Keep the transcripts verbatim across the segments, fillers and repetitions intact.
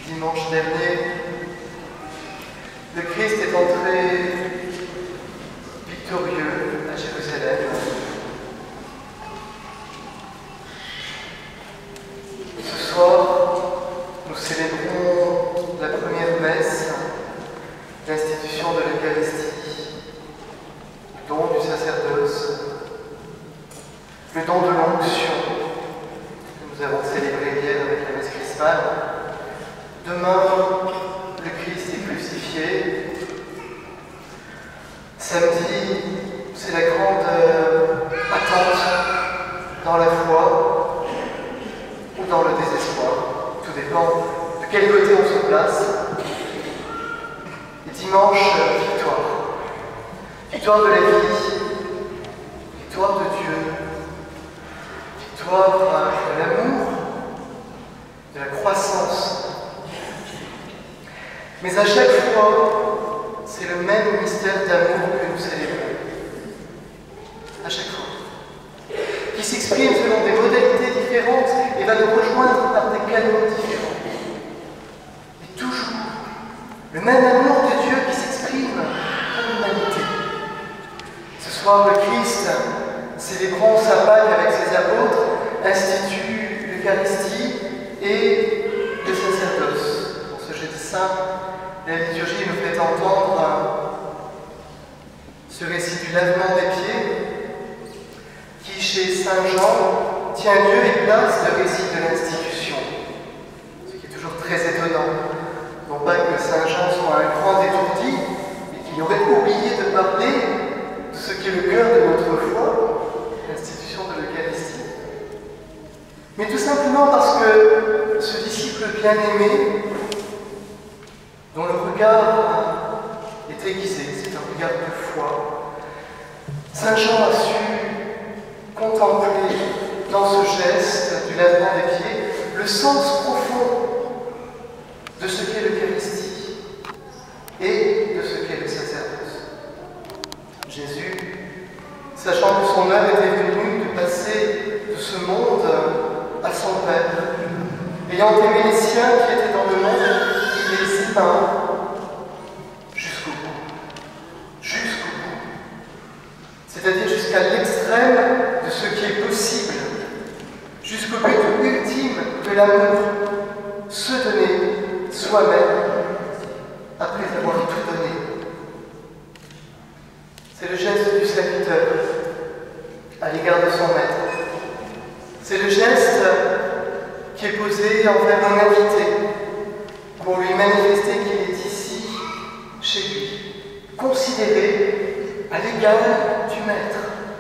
dimanche dernier, le Christ est entré victorieux à Jérusalem. Ce soir, nous célébrons la première messe, l'institution de l'Eucharistie, le don du sacerdoce, le don de l'onction que nous avons célébré hier avec la messe chrismale. Demain, le Christ est crucifié. Samedi, c'est la grande euh, attente dans la foi ou dans le désespoir. Tout dépend de quel côté on se place. Et dimanche, victoire. Victoire de la vie, victoire de Dieu, victoire de l'amour, de la croissance. Mais à chaque fois, c'est le même mystère d'amour que nous célébrons. À chaque fois. Qui s'exprime selon des modalités différentes et va nous rejoindre par des canaux différents. Et toujours, le même amour de Dieu qui s'exprime en humanité. Ce soir, le Christ, célébrant sa Pâque avec ses apôtres, institue l'Eucharistie et le sacerdoce. Pour ce jeudi saint, la liturgie nous fait entendre ce récit du lavement des pieds qui, chez Saint Jean, tient lieu et place de récit de l'institution. Ce qui est toujours très étonnant. Non pas que Saint Jean soit un grand étourdi et qu'il aurait oublié de parler de ce qui est le cœur de notre foi, l'institution de l'Eucharistie. Mais tout simplement parce que ce disciple bien-aimé, dont le regard est aiguisé, c'est un regard de foi, Saint Jean a su contempler dans ce geste du lavement des pieds le sens profond de ce qu'est l'Eucharistie et de ce qu'est le sacerdoce. Jésus, sachant que son heure était venue de passer de ce monde à son Père, ayant aimé les siens qui étaient dans le monde, il les éteint jusqu'au bout. Jusqu'au bout. C'est-à-dire jusqu'à l'extrême de ce qui est possible, jusqu'au but ultime de l'amour, se donner soi-même après avoir tout donné. C'est le geste du serviteur à l'égard de son maître. C'est le geste qui est posé envers un invité pour lui manifester qu'il est ici, chez lui, considéré à l'égal du maître.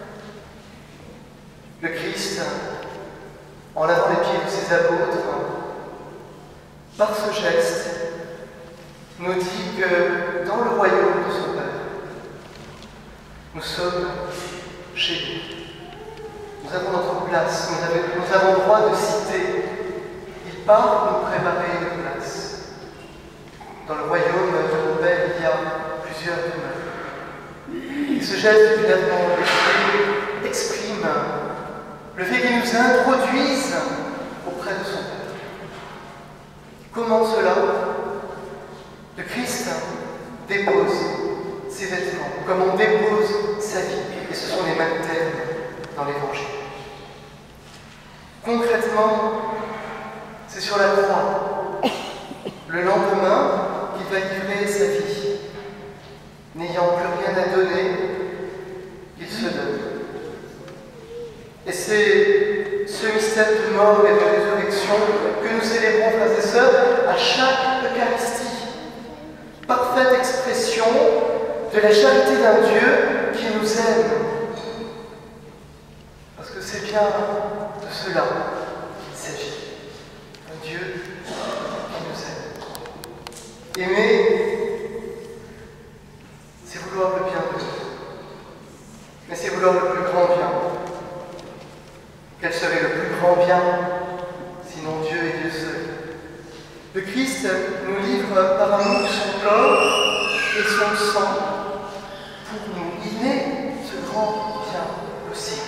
Le Christ, en lavant les pieds de ses apôtres, par ce geste, nous dit que dans le royaume de son Père, nous sommes chez lui. Nous avons notre place, nous avons, nous avons droit de citer. Il part pour nous préparer une place. Dans le royaume de mon Père, il y a plusieurs demeures. Et ce geste du lavement des pieds exprime le fait qu'il nous introduise auprès de son Père. Comment cela? Le Christ dépose ses vêtements, comme on dépose sa vie. Et ce sont les mêmes termes dans l'Évangile. Concrètement, c'est sur la croix, le lendemain, qu'il va livrer sa vie. N'ayant plus rien à donner, il se donne. Et c'est ce mystère de mort et de résurrection que nous célébrons, frères et sœurs, à chaque Eucharistie. Parfaite expression de la charité d'un Dieu qui nous aime. Parce que c'est bien de cela qu'il s'agit. Un Dieu qui nous aime. Aimer, c'est vouloir le bien de nous. Mais c'est vouloir le plus grand bien. Quel serait le plus grand bien, sinon Dieu et Dieu seul? Le Christ nous livre par amour son corps et son sang pour nous. Il est ce grand bien possible.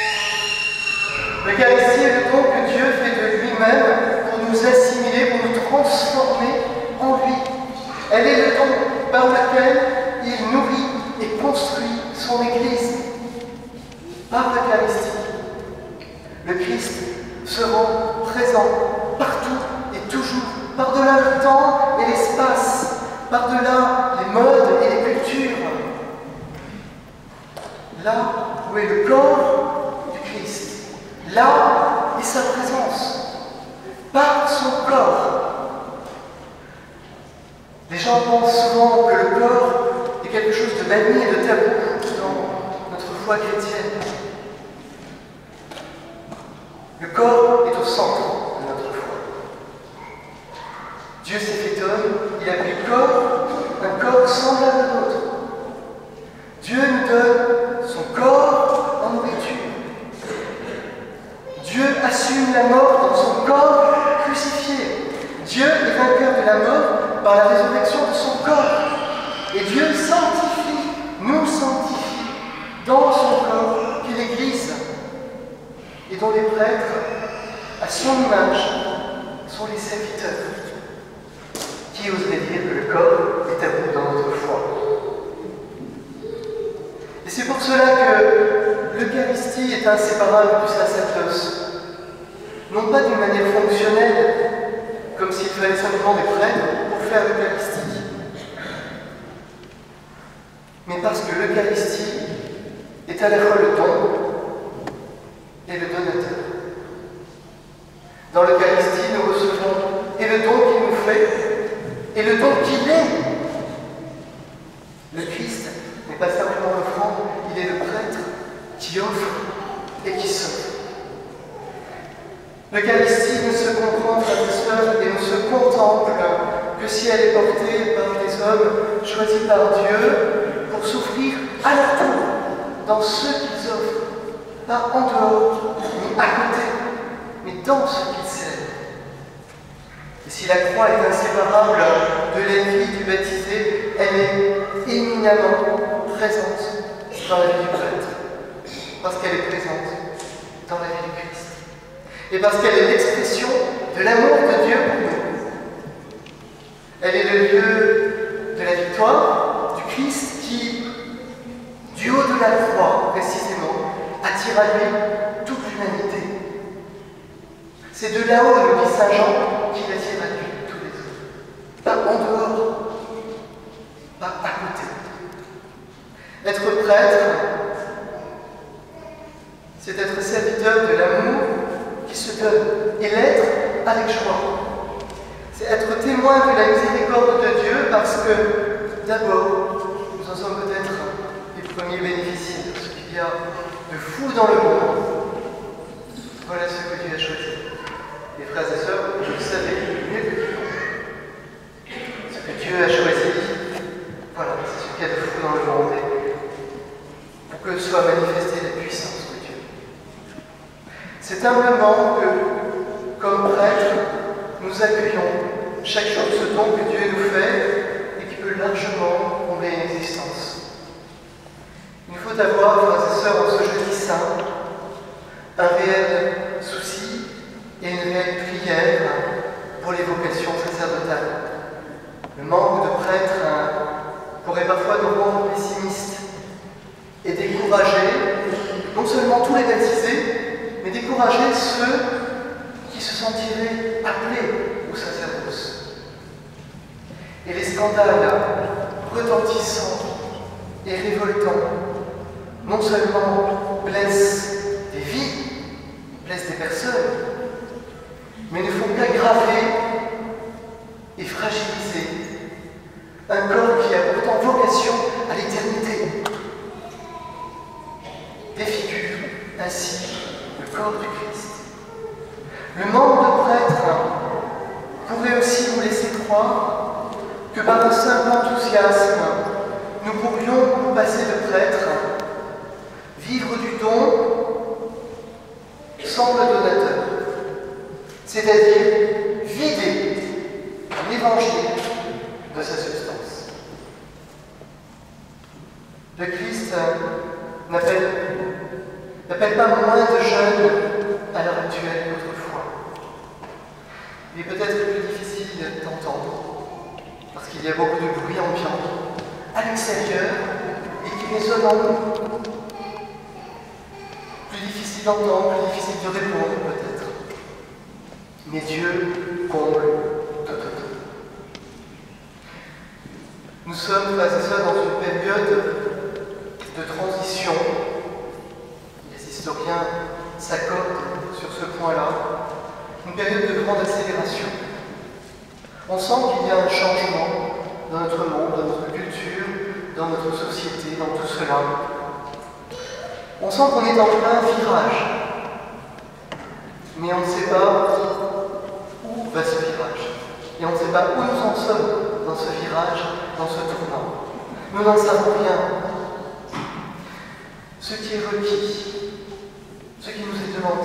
L'Eucharistie est le don que Dieu fait de lui-même pour nous assimiler, pour nous transformée en lui. Elle est le don par lequel il nourrit et construit son Église. Par l'Eucharistie, le Christ se rend présent partout et toujours, par-delà le temps et l'espace, par-delà les modes et les cultures. Là où est le corps du Christ, là est sa présence, par son corps. Les gens pensent souvent que le corps est quelque chose de banni et de tabou dans notre foi chrétienne. Le corps est au centre de notre foi. Dieu s'est fait homme, il a pris corps, un corps semblable à nôtre. Dieu nous donne son corps en nourriture. Dieu assume la mort dans son corps crucifié. Dieu est vainqueur de la mort par la résurrection de son corps. Et Dieu sanctifie, nous sanctifie dans son corps qui est l'Église, et dont les prêtres, à son image, sont les serviteurs. Qui oserait dire que le corps est tabou dans notre foi? Et c'est pour cela que l'Eucharistie est inséparable du sacerdoce. Non pas d'une manière fonctionnelle, comme s'il fallait simplement des prêtres pour faire l'Eucharistie, mais parce que l'Eucharistie est à la fois le don et le donateur. Dans l'Eucharistie, nous recevons et le don qu'il nous fait, et le don qu'il est. Le Christ n'est pas simplement l'offrande, il est le prêtre qui offre et qui sauve. L'Eucharistie ne se comprend, frères et sœurs, et ne se contemple que si elle est portée par des hommes choisis par Dieu pour s'offrir à leur tour dans ce qu'ils offrent, pas en dehors, ni à côté, mais dans ce qu'ils cèdent. Et si la croix est inséparable de la vie du baptisé, elle est éminemment présente dans la vie du prêtre, parce qu'elle est présente dans la vie du Christ, et parce qu'elle est l'expression de l'amour de Dieu pour nous. Elle est le lieu de la victoire du Christ qui, du haut de la croix précisément, attire à lui toute l'humanité. C'est de là-haut, le dit Saint Jean, qu'il attire à lui tous les autres. Pas en dehors, pas à côté. Être prêtre, c'est être serviteur de l'amour qui se donne, et l'être avec joie. C'est être témoin de la miséricorde de Dieu parce que, d'abord, nous en sommes peut-être les premiers bénéficiaires de ce qu'il y a de fou dans le monde. Voilà ce que Dieu a choisi. Les frères et sœurs, vous le savez mieux que quiconque. Ce que Dieu a choisi, voilà, c'est ce qu'il y a de fou dans le monde, pour que soit manifestée la puissance de Dieu. C'est humblement que, comme prêtre, nous accueillons chaque jour ce don que Dieu nous fait et qui peut largement combler une existence. Il nous faut avoir, frères et sœurs, en ce jeudi saint, un réel souci et une réelle prière pour les vocations sacerdotales. Le manque de prêtres pourrait parfois nous rendre pessimistes et décourager non seulement tous les baptisés, mais décourager ceux qui se sentiraient appelés au sacerdoce. Et les scandales retentissants et révoltants non seulement blessent des vies, blessent des personnes, mais ne font qu'aggraver et fragiliser un corps qui a pourtant vocation à l'éternité. Défigure ainsi le corps du Christ. Le manque de prêtres pourrait aussi nous laisser croire que par un simple enthousiasme, nous pourrions nous passer de prêtres, vivre du don sans le donateur, c'est-à-dire vider l'Évangile de sa substance. Le Christ n'appelle n'appelle pas moins de jeunes à l'heure actuelle qu'autrefois. Il est peut-être plus difficile d'entendre, parce qu'il y a beaucoup de bruit ambiant à l'extérieur et qui résonne en nous. Plus difficile d'entendre, plus difficile de répondre peut-être. Mais Dieu comble tout, tout, tout. Nous sommes, frères et sœurs, dans une période de transition. Les historiens s'accordent sur ce point-là. Une période de grande accélération. On sent qu'il y a un changement dans notre monde, dans notre culture, dans notre société, dans tout cela. On sent qu'on est en plein virage. Mais on ne sait pas où va ce virage. Et on ne sait pas où nous en sommes dans ce virage, dans ce tournant. Nous n'en savons rien. Ce qui est requis, ce qui nous est demandé,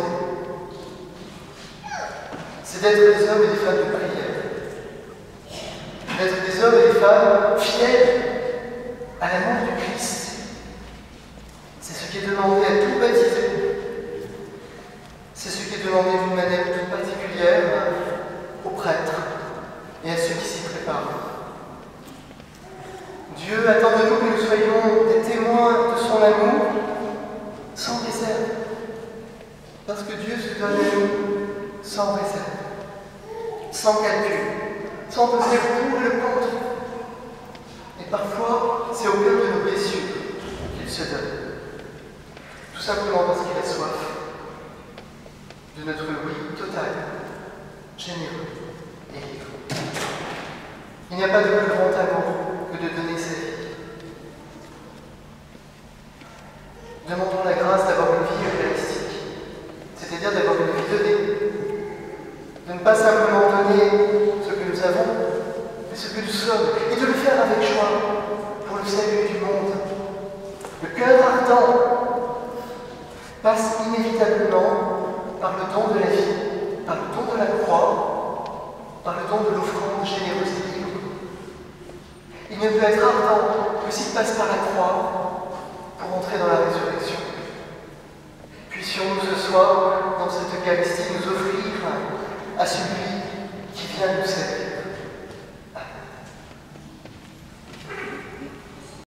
c'est d'être des hommes et des femmes de prière. D'être des hommes et des femmes fidèles à l'amour du Christ. C'est ce qui est demandé à tout baptisé. C'est ce qui est demandé d'une manière toute particulière aux prêtres et à ceux qui s'y préparent. Dieu attend de nous que nous soyons des témoins de son amour sans réserve. Parce que Dieu se donne à nous sans réserve, sans calcul, sans peser pour le contre. Et parfois, c'est au cœur de nos blessures qu'il se donne. Tout simplement parce qu'il a soif de notre oui total, généreux et libre. Il n'y a pas de plus grand amour que de donner sa vie. Demandons la grâce d'avoir une vie eucharistique, c'est-à-dire d'avoir une vie donnée, de ne pas simplement donner ce que nous avons, mais ce que nous sommes, et de le faire avec joie pour le salut du monde. Le cœur ardent passe inévitablement par le don de la vie, par le don de la croix, par le don de l'offrande généreuse et libre. Il ne peut être ardent que s'il passe par la croix pour entrer dans la résurrection. Puissions-nous ce soir, dans cette Eucharistie, nous offrir à celui qui vient nous servir.